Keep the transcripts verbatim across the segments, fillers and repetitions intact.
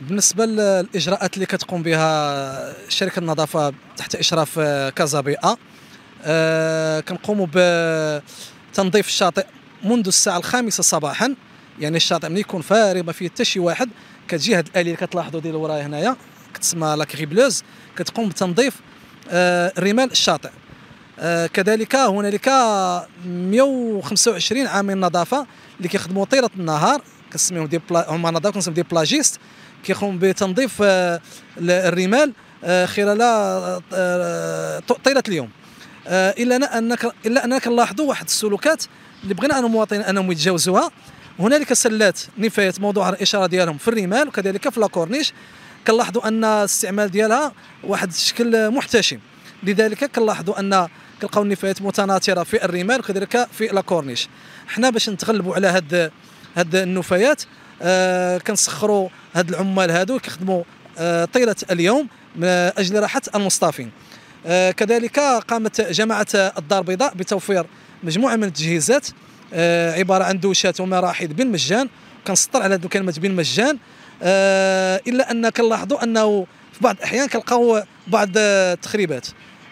بالنسبه للاجراءات اللي كتقوم بها شركه النظافه تحت اشراف كازا بيئه، آه كنقوموا بتنظيف الشاطئ منذ الساعه الخامسة صباحا. يعني الشاطئ ملي يكون فارغ ما فيه حتى شي واحد، كتجي هذه الاليه اللي كتلاحظوا ديال ورايا هنايا كتسمى لاكريبلوز، كتقوم بتنظيف آه رمال الشاطئ. آه كذلك هنالك مئة وخمسة وعشرين عامل نظافه اللي كيخدموا طيله النهار، كنسميهم دي بلا... هما نظافه كنسميهم دي بلاجيست، كيقوم بتنظيف آه الرمال آه خلال آه طيله اليوم. آه الا انك الا اننا كنلاحظوا واحد السلوكات اللي بغينا انا المواطنين انهم يتجاوزوها. هنالك سلات نفايات موضوع الاشاره ديالهم في الرمال وكذلك في لاكورنيش، كنلاحظوا ان الاستعمال ديالها واحد الشكل محتشم، لذلك كنلاحظوا ان كنلقاو النفايات متناثره في الرمال وكذلك في لاكورنيش. حنا باش نتغلبوا على هاد هاد النفايات آه كنسخروا هاد العمال هادو كيخدموا آه طيله اليوم من اجل راحه المصطافين. آه كذلك قامت جماعه الدار البيضاء بتوفير مجموعه من التجهيزات آه عباره عن دوشات ومراحيض بالمجان، كنسطر على هذه الكلمات بالمجان. آه الا ان كنلاحظوا انه في بعض الاحيان كنلقاو بعض التخريبات.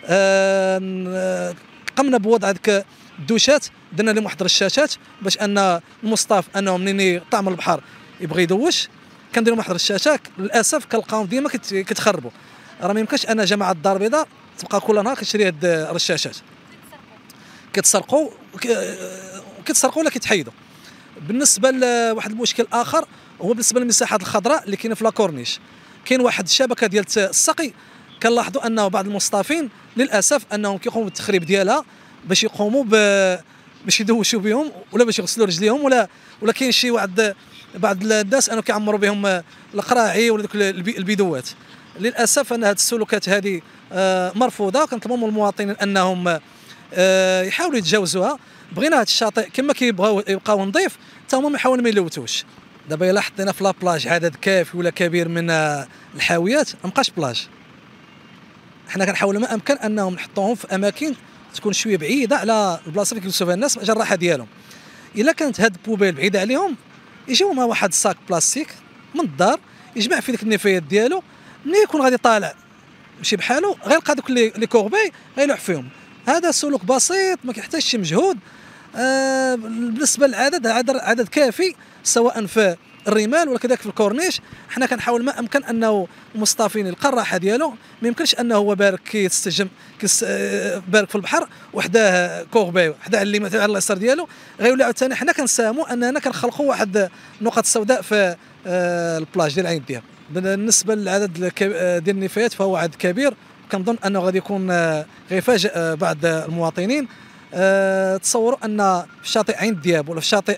آه قمنا بوضع هذيك الدوشات، درنا لهم واحد الرشاشات باش ان المصطاف انه منين يطعم البحر يبغي يدوش، كندير لهم واحد الرشاشات. للاسف كنلقاهم ديما كيتخربوا، راه ما يمكنش ان جماعه الدار البيضاء تبقى كل نهار كتشري هاد الرشاشات، كيتسرقوا كيتسرقوا ولا كيتحيدوا. بالنسبه لواحد المشكل اخر هو بالنسبه للمساحات الخضراء اللي كاينه في لاكورنيش، كاين واحد الشبكه ديال السقي، كنلاحظوا انه بعض المصطافين للاسف انهم كيقوموا بالتخريب ديالها باش يقوموا ب باش يدوشوا بهم ولا باش يغسلوا رجليهم، ولا ولا كاين شي واحد بعض الناس انه كيعمروا بهم القراعي ولا دوك البيدوات. للاسف ان هذه السلوكات هذه مرفوضه، كنطلبوا من المواطنين انهم يحاولوا يتجاوزوها. بغينا هذا الشاطئ كما كيبغاو يبقاو نظيف حتى هما يحاولوا ما يلوثوش. دابا الا حطينا في لابلاج عدد كافي ولا كبير من الحاويات ما بقاش بلاج. حنا كنحاولوا ما امكن انهم نحطوهم في اماكن تكون شويه بعيده على البلاصه اللي كيجلسوا فيها الناس من اجل الراحه ديالهم. الا كانت هاد البوبيل بعيده عليهم يجيو مع واحد الساك بلاستيك من الدار يجمع في ديك النفايات ديالو، ملي يكون غادي طالع ماشي بحالو غيلقى دوك لي كوربي غيلوح فيهم. هذا سلوك بسيط ما كيحتاجش شي مجهود. آه بالنسبه للعدد عدد عدد كافي سواء في الرمال ولا كذلك في الكورنيش. حنا كنحاول ما امكن انه المصطافين يلقى الراحه ديالو، ما يمكنش انه هو بارك كيستجم كيس بارك في البحر وحداه كوربي وحداه على اليمين على اليسار ديالو غيولي عاوتاني. حنا كنساهموا اننا كنخلقوا واحد النقط سوداء في آه البلاج ديال عين الدياب. بالنسبه للعدد ديال النفايات فهو عدد كبير، كنظن انه غادي يكون غيفاجئ بعض المواطنين. أه تصوروا ان في شاطئ عين الدياب ولا في شاطئ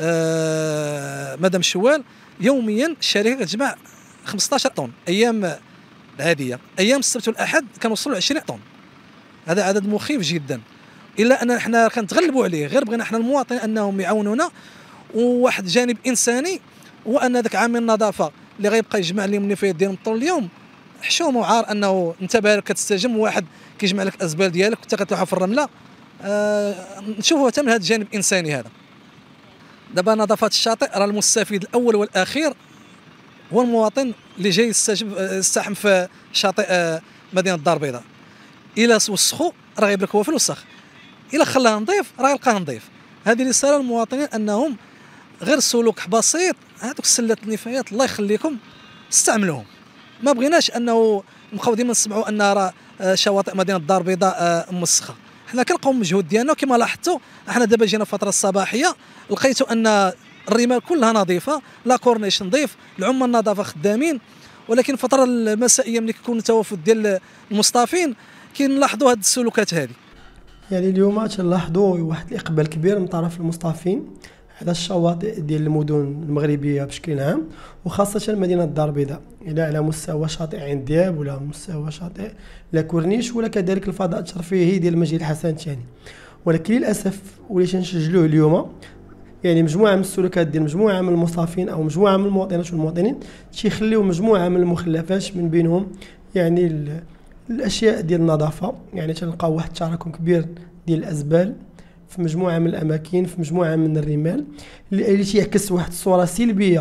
أه مدام الشوال يوميا الشركه كتجمع خمسطاش طن، ايام العاديه ايام السبت والاحد كنوصلوا عشرين طن. هذا عدد مخيف جدا، الا ان حنا كنتغلبوا عليه. غير بغينا حنا المواطنين انهم يعاونونا. وواحد جانب انساني هو ان ذاك عامل النظافه اللي غيبقى يجمع لهم النفايات ديالهم طول اليوم حشومه وعار انه انت بارك كتستجم واحد كيجمع لك الازبال ديالك وانت كتلوحها في الرمله. آه نشوفوا حتى من هذا الجانب الانساني هذا. دابا نظافه الشاطئ راه المستفيد الاول والاخير هو المواطن اللي جاي يستحم في شاطئ آه مدينه الدار البيضاء. الا وسخو راه غيبرك هو في الوسخ، الا خلاه نظيف راه يلقاه نظيف. هذه رساله للمواطنين انهم غير سلوك بسيط، هذوك سلات النفايات الله يخليكم استعملوهم. ما بغيناش انه نبقاو ديما نسمعوا ان راه شواطئ مدينه الدار البيضاء مسخه. حنا كنلقاو المجهود ديالنا كما لاحظتوا. احنا دابا جينا الفتره الصباحيه لقيتوا ان الرمال كلها نظيفه، لا كورنيش نظيف، العمال النظافه خدامين. ولكن الفتره المسائيه ملي كيكون التوافد ديال المصطافين كنلاحظوا هذه السلوكات هذه. يعني اليوم تنلاحظوا واحد الاقبال كبير من طرف المصطافين على الشواطئ ديال المدن المغربيه بشكل عام، وخاصه مدينه الدار البيضاء، الى على مستوى شاطئ عين دياب ولا مستوى شاطئ لا كورنيش ولا كذلك الفضاء الترفيهي ديال المسجد الحسن الثاني. ولكن للاسف وليت نسجلوه اليوم يعني مجموعه من السلوكات ديال مجموعه من المصطافين او مجموعه من المواطنات والمواطنين تيخليو مجموعه من المخلفات، من بينهم يعني الاشياء ديال النظافه. يعني تلقاو واحد التراكم كبير ديال الازبال في مجموعه من الاماكن، في مجموعه من الرمال اللي تيعكس واحد الصوره سلبيه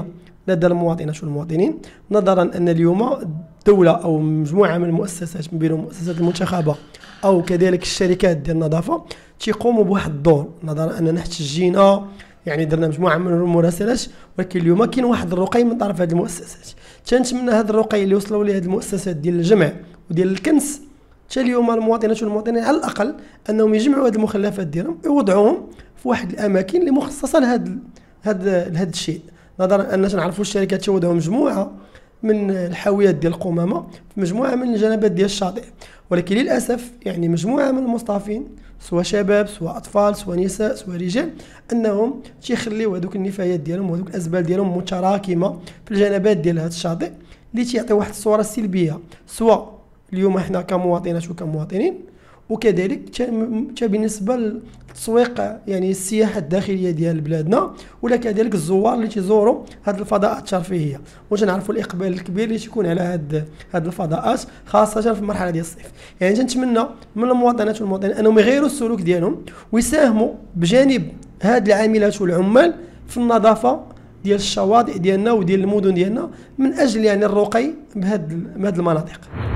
لدى المواطنات والمواطنين، نظرا ان اليوم الدوله او مجموعه من المؤسسات من بينهم المؤسسات المنتخبه او كذلك الشركات ديال النظافه تيقوموا بواحد الدور، نظرا اننا احتجينا يعني درنا مجموعه من المراسلات، ولكن اليوم كاين واحد الرقي من طرف هذه المؤسسات. تنتمنى هذا الرقي اللي وصلوا ليه هذه المؤسسات ديال الجمع وديال الكنس، حتى اليوم المواطنات والمواطنين على الاقل انهم يجمعوا هذه المخلفات ديالهم ويوضعوهم في واحد الاماكن اللي مخصصه لهذا هذا لهذا الشيء، نظرا ان تنعرفوا الشركات تيوضعوا مجموعه من الحاويات ديال القمامه في مجموعه من الجنبات ديال الشاطئ، ولكن للاسف يعني مجموعه من المصطافين سواء شباب سواء اطفال سواء نساء سواء رجال انهم تيخليو هذوك النفايات ديالهم وهذوك الازبال ديالهم متراكمه في الجنبات ديال هذا الشاطئ، اللي تيعطي واحد الصوره سلبيه سواء اليوم احنا كمواطنات وكمواطنين، وكذلك تا بالنسبه للتسويق يعني السياحه الداخليه ديال بلادنا، ولا كذلك الزوار اللي تيزوروا هذه الفضاءات الترفيهيه، وتنعرفوا الاقبال الكبير اللي تيكون على هذه هذه الفضاءات خاصه في المرحله ديال الصيف. يعني تنتمنى من المواطنات والمواطنين انهم يغيروا السلوك ديالهم ويساهموا بجانب هذه العاملات والعمال في النظافه ديال الشواطئ ديالنا وديال المدن ديالنا من اجل يعني الرقي بهذه المناطق.